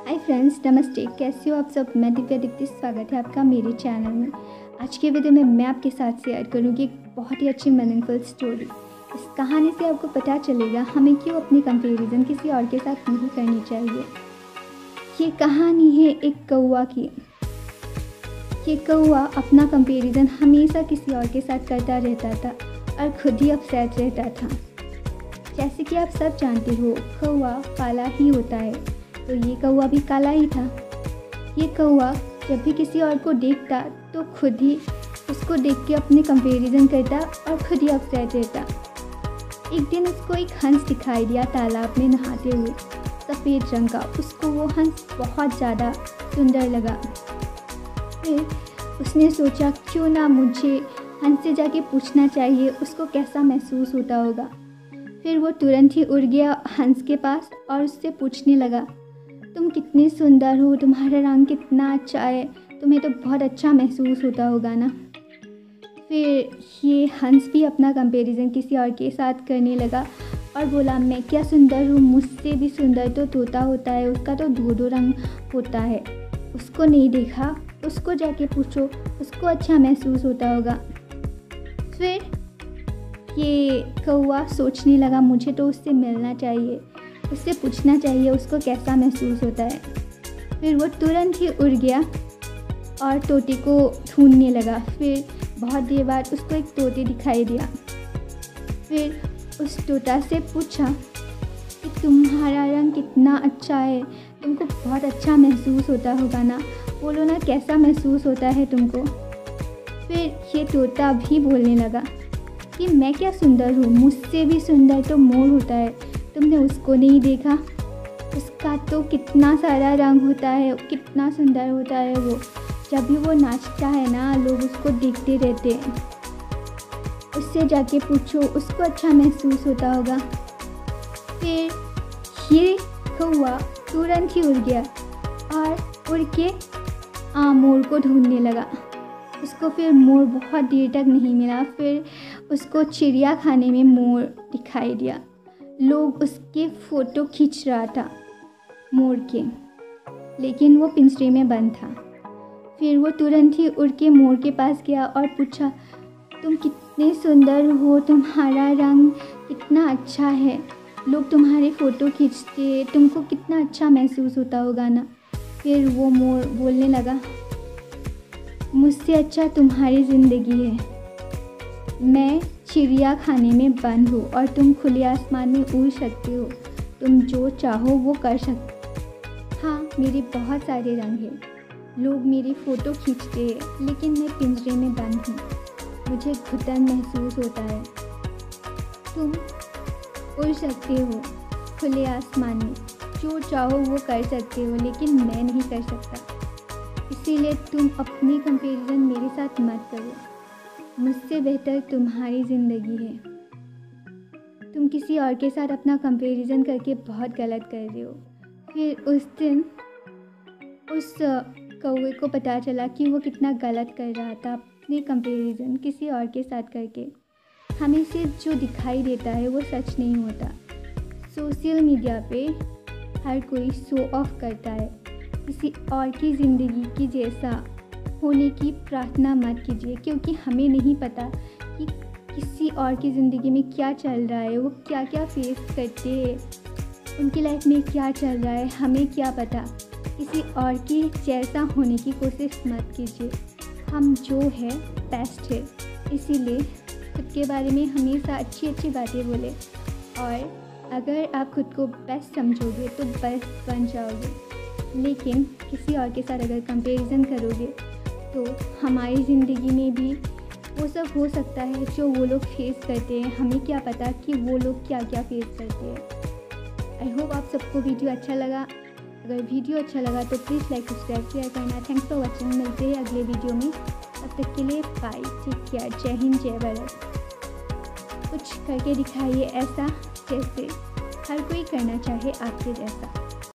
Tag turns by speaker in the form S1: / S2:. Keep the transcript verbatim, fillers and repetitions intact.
S1: Hi friends, नमस्ते। कैसे हो आप सब? मैं दिव्या दीप्ति, स्वागत है आपका मेरे चैनल में। आज के वीडियो में मैं आपके साथ शेयर करूंगी एक बहुत ही अच्छी मीनिंगफुल स्टोरी। इस कहानी से आपको पता चलेगा हमें क्यों अपनी कंपैरिजन किसी और के साथ नहीं करनी चाहिए। ये कहानी है एक कौवा की। ये कौवा अपना कंपैरिजन हमेशा किसी और के साथ करता रहता था और खुद ही अपसेट रहता था। जैसे कि आप सब जानते हो, कौवा काला ही होता है, तो ये कौवा भी काला ही था। ये कौवा जब भी किसी और को देखता तो खुद ही उसको देख के अपने कंपैरिजन करता और खुद ही अपसेट रहता। एक दिन उसको एक हंस दिखाई दिया तालाब में नहाते हुए, सफ़ेद रंग का। उसको वो हंस बहुत ज़्यादा सुंदर लगा। फिर उसने सोचा क्यों ना मुझे हंस से जाके पूछना चाहिए उसको कैसा महसूस होता होगा। फिर वो तुरंत ही उड़ गया हंस के पास और उससे पूछने लगा, तुम कितनी सुंदर हो, तुम्हारा रंग कितना अच्छा है, तुम्हें तो बहुत अच्छा महसूस होता होगा ना। फिर ये हंस भी अपना कंपैरिजन किसी और के साथ करने लगा और बोला, मैं क्या सुंदर हूँ, मुझसे भी सुंदर तो तोता होता है, उसका तो दो दो रंग होता है, उसको नहीं देखा, उसको जाके पूछो, उसको अच्छा महसूस होता होगा। फिर ये कौवा सोचने लगा, मुझे तो उससे मिलना चाहिए, उससे पूछना चाहिए उसको कैसा महसूस होता है। फिर वो तुरंत ही उड़ गया और तोते को ढूंढने लगा। फिर बहुत देर बाद उसको एक तोते दिखाई दिया। फिर उस तोता से पूछा कि तुम्हारा रंग कितना अच्छा है, तुमको बहुत अच्छा महसूस होता होगा ना, बोलो ना कैसा महसूस होता है तुमको। फिर ये तोता भी बोलने लगा कि मैं क्या सुंदर हूँ, मुझसे भी सुंदर तो मोर होता है, तुमने उसको नहीं देखा, उसका तो कितना सारा रंग होता है, कितना सुंदर होता है वो, जब भी वो नाचता है ना लोग उसको देखते रहते हैं, उससे जाके पूछो, उसको अच्छा महसूस होता होगा। फिर ये कौवा तुरंत ही उड़ गया और उड़ के आ मोर को ढूंढने लगा। उसको फिर मोर बहुत देर तक नहीं मिला। फिर उसको चिड़िया खाने में मोर दिखाई दिया। लोग उसके फ़ोटो खींच रहा था मोर के, लेकिन वो पिंजरे में बंद था। फिर वो तुरंत ही उड़ के मोर के पास गया और पूछा, तुम कितने सुंदर हो, तुम्हारा रंग कितना अच्छा है, लोग तुम्हारे फ़ोटो खींचते, तुमको कितना अच्छा महसूस होता होगा ना। फिर वो मोर बोलने लगा, मुझसे अच्छा तुम्हारी ज़िंदगी है, मैं चिड़िया खाने में बंद हूँ और तुम खुले आसमान में उड़ सकते हो, तुम जो चाहो वो कर सकते। हाँ, मेरे बहुत सारे रंग हैं, लोग मेरी फ़ोटो खींचते हैं, लेकिन मैं पिंजरे में बंद हूँ, मुझे घुटन महसूस होता है। तुम उड़ सकते हो खुले आसमान में, जो चाहो वो कर सकते हो, लेकिन मैं नहीं कर सकता। इसीलिए तुम अपनी कंपैरिजन मेरे साथ मत करो, मुझसे बेहतर तुम्हारी ज़िंदगी है। तुम किसी और के साथ अपना कंपैरिजन करके बहुत गलत कर रहे हो। फिर उस दिन उस कौवे को पता चला कि वो कितना गलत कर रहा था अपने कंपैरिजन किसी और के साथ करके। हमें से जो दिखाई देता है वो सच नहीं होता। सोशल मीडिया पे हर कोई शो ऑफ करता है, किसी और की ज़िंदगी की जैसा होने की प्रार्थना मत कीजिए, क्योंकि हमें नहीं पता कि किसी और की ज़िंदगी में क्या चल रहा है, वो क्या क्या फेस करते हैं, उनकी लाइफ में क्या चल रहा है, हमें क्या पता। किसी और की जैसा होने की कोशिश मत कीजिए। हम जो है बेस्ट है, इसीलिए खुद के बारे में हमेशा अच्छी अच्छी बातें बोले, और अगर आप खुद को बेस्ट समझोगे तो बेस्ट बन जाओगे। लेकिन किसी और के साथ अगर कंपैरिजन करोगे तो हमारी ज़िंदगी में भी वो सब हो सकता है जो वो लोग फेस करते हैं, हमें क्या पता कि वो लोग क्या क्या फेस करते हैं। आई होप आप सबको वीडियो अच्छा लगा। अगर वीडियो अच्छा लगा तो प्लीज़ लाइक सब्सक्राइब शेयर करना। Thanks for watching. मिलते हैं अगले वीडियो में, तब तक के लिए बाय, टेक केयर, जय हिंद, जय भारत। कुछ करके दिखाइए ऐसा जैसे हर कोई करना चाहे आपके जैसा।